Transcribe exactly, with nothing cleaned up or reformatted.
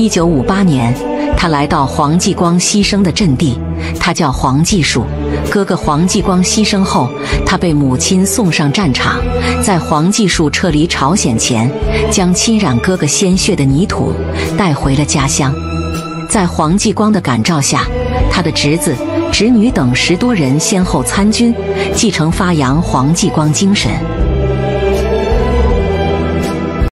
九五八年，他来到黄继光牺牲的阵地，他叫黄继树。哥哥黄继光牺牲后，他被母亲送上战场。在黄继树撤离朝鲜前，将侵染哥哥鲜血的泥土带回了家乡。在黄继光的感召下，他的侄子、侄女等十多人先后参军，继承发扬黄继光精神。